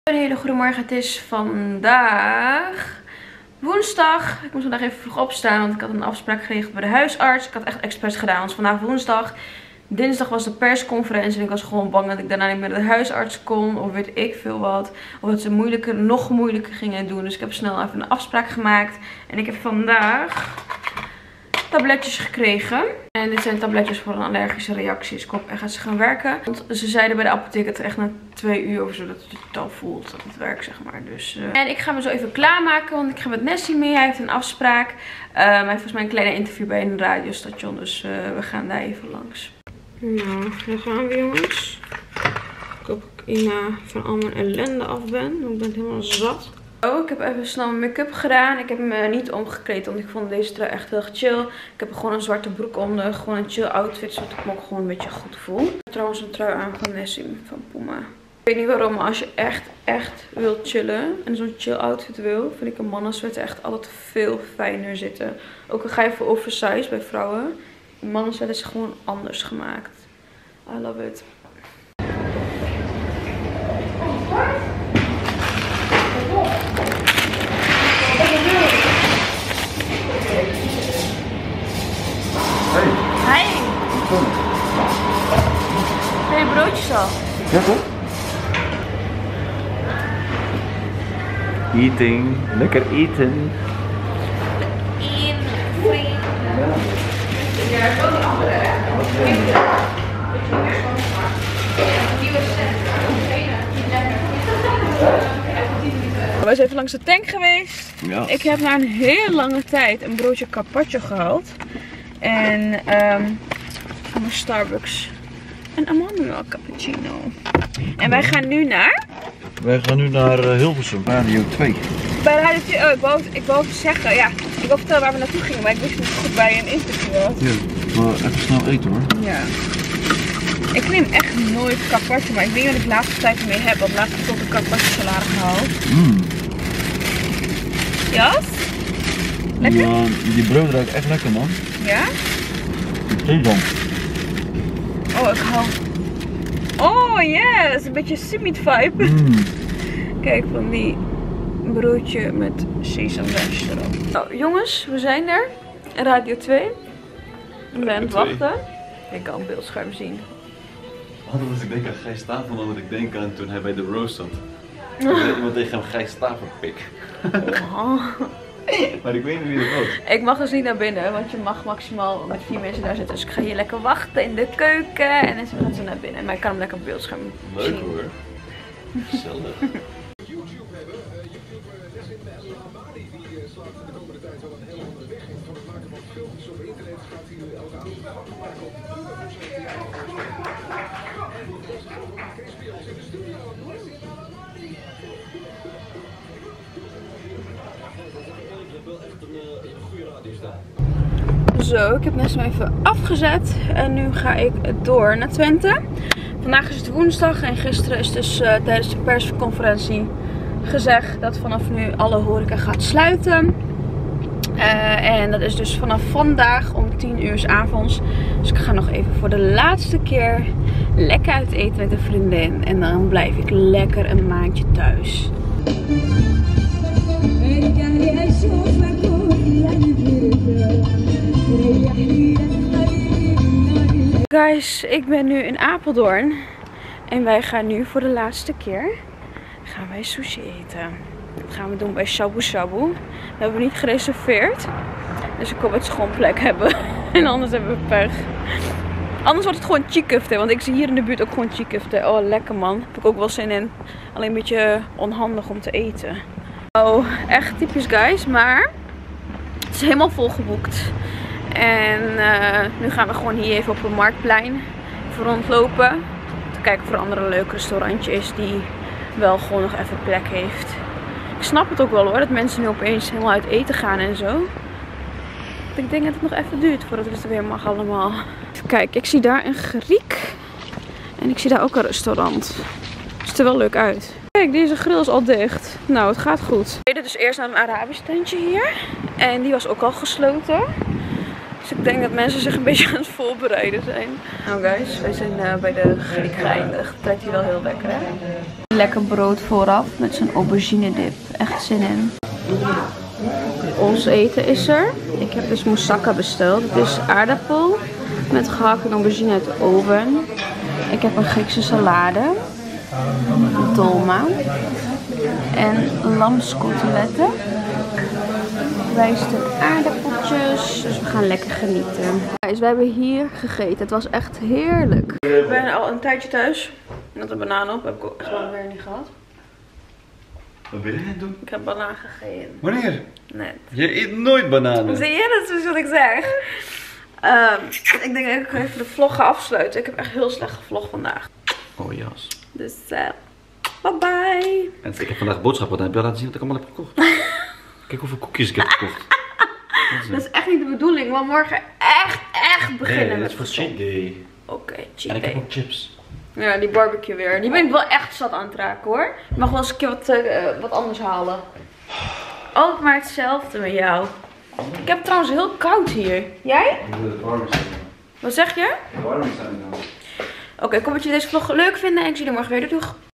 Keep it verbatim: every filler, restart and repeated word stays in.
Een hele goede morgen. Het is vandaag woensdag. Ik moest vandaag even vroeg opstaan, want ik had een afspraak geregeld bij de huisarts. Ik had echt expres gedaan, want vandaag woensdag. Dinsdag was de persconferentie en ik was gewoon bang dat ik daarna niet meer naar de huisarts kon. Of weet ik veel wat. Of dat ze moeilijker, nog moeilijker gingen doen. Dus ik heb snel even een afspraak gemaakt. En ik heb vandaag tabletjes gekregen. En dit zijn tabletjes voor een allergische reactie. Dus ik hoop echt dat ze gaan werken. Want ze zeiden bij de apotheek dat het echt na twee uur of zo dat het het al voelt. Dat het werkt, zeg maar. Dus, uh... En ik ga me zo even klaarmaken. Want ik ga met Nessie mee. Hij heeft een afspraak. Uh, hij heeft volgens mij een kleine interview bij een radiostation. Dus uh, we gaan daar even langs. Nou, daar gaan we, jongens. Ik hoop dat ik Ina van al mijn ellende af ben. Want ik ben helemaal zat. Oh, ik heb even snel mijn make-up gedaan. Ik heb me niet omgekleed, want ik vond deze trui echt heel erg chill. Ik heb gewoon een zwarte broek onder. Gewoon een chill outfit, zodat ik me ook gewoon een beetje goed voel. Ik heb trouwens een trui aan van Nessie van Puma. Ik weet niet waarom, maar als je echt, echt wilt chillen en zo'n chill outfit wil, vind ik een mannensweater echt altijd veel fijner zitten. Ook al ga je voor oversize bij vrouwen. Een mannensweater is gewoon anders gemaakt. I love it. Hey. Hi. Hey, broodjes al. Ja, toch? Eating. Lekker eten. In free. Ja, ik wil die andere. We zijn even langs de tank geweest. Ja. Ik heb na een hele lange tijd een broodje carpaccio gehaald. En um, van mijn Starbucks een amandelmelk cappuccino. En wij gaan nu naar? Wij gaan nu naar uh, Hilversum, Radio twee. Bij Radio twee. Oh, ik wou, ik wou zeggen, ja, ik wou vertellen waar we naartoe gingen, maar ik wist niet goed waar je een interview had. Ja, maar even snel eten hoor. Ja. Ik neem echt nooit carpaccio, maar ik denk dat ik de laatste tijd mee heb, want laatst heb ik ook een carpaccio salade gehaald. Mmm. Ja? Lekker? Ja, die brood ruikt echt lekker, man. Ja? Zie dan. Oh, ik hou. Oh yes, een beetje summit vibe. Mm. Kijk, van die broodje met sesamrasje erop. Nou, jongens, we zijn er. Radio twee. Ik ben aan het wachten. Ik kan het beeldscherm zien. Hadden we ik denk aan Gijs Staver, dan moet ik denken aan toen hij bij de roast zat. Toen zei iemand tegen hem Gijs Staver pik. Oh. Maar ik weet niet wie dat was. Ik mag dus niet naar binnen, want je mag maximaal met vier mensen daar zitten. Dus ik ga hier lekker wachten in de keuken en dan gaan ze naar binnen. Maar ik kan hem lekker op beeldscherm Leuk zien. hoor. Gezellig. Zo, ik heb net zo even afgezet en nu ga ik door naar Twente. Vandaag is het woensdag en gisteren is dus uh, tijdens de persconferentie gezegd dat vanaf nu alle horeca gaat sluiten. Uh, en dat is dus vanaf vandaag om tien uur 's avonds. Dus ik ga nog even voor de laatste keer lekker uit eten met een vriendin. En dan blijf ik lekker een maandje thuis. Guys, ik ben nu in Apeldoorn. En wij gaan nu voor de laatste keer gaan wij sushi eten. Dat gaan we doen bij Shabu Shabu. We hebben niet gereserveerd. Dus ik hoop dat ze gewoon plek hebben. En anders hebben we pech. Anders wordt het gewoon chikufte. Want ik zie hier in de buurt ook gewoon chikufte. Oh, lekker man. Daar heb ik ook wel zin in. Alleen een beetje onhandig om te eten. Oh, echt typisch guys. Maar het is helemaal volgeboekt. En uh, nu gaan we gewoon hier even op een marktplein even rondlopen. Te kijken of er een andere leuk restaurantje is die wel gewoon nog even plek heeft. Ik snap het ook wel hoor, dat mensen nu opeens helemaal uit eten gaan en zo. Ik denk dat het nog even duurt voordat het weer mag allemaal. Even kijken, ik zie daar een Griek. En ik zie daar ook een restaurant. Het ziet er wel leuk uit. Kijk, deze grill is al dicht. Nou, het gaat goed. We deden dus eerst naar een Arabisch tentje hier. En die was ook al gesloten. Dus ik denk dat mensen zich een beetje aan het voorbereiden zijn. Nou guys, wij zijn uh, bij de Griek geëindigd. Het trekt hier wel heel lekker hè. Lekker brood vooraf met zo'n aubergine dip. Echt zin in. Ons eten is er. Ik heb dus moussaka besteld. Het is aardappel met gehakte aubergine uit de oven. Ik heb een Griekse salade. Dolma. En lamskoteletten. Rijst en aardappeltjes. Dus we gaan lekker genieten. Guys, we hebben hier gegeten. Het was echt heerlijk. Ik ben al een tijdje thuis. Met een banaan op. Heb ik ook echt lang weer niet gehad. Wat ben je aan het doen? Ik heb banaan gegeten. Wanneer? Net. Je eet nooit bananen. Zie je? Dat is wat ik zeg. Um, ik denk dat ik even de vlog ga afsluiten. Ik heb echt heel slecht gevlogd vandaag. Oh jas. Dus uh, bye bye. En ik heb vandaag boodschappen gedaan. Heb je laten zien wat ik allemaal heb gekocht? Kijk hoeveel koekjes ik heb gekocht. Dat is echt niet de bedoeling. Want morgen echt, echt beginnen nee, met dat is voor cheat day. Oké, okay, cheat En ik day. heb ook chips. Ja, die barbecue weer. Die ben ik wel echt zat aan het raken hoor. Je mag wel eens een keer wat, uh, wat anders halen. Ook maar hetzelfde met jou. Ik heb het trouwens heel koud hier. Jij? Wat zeg je? Oké, okay, ik hoop dat jullie deze vlog leuk vinden en ik zie jullie morgen weer. Doeg!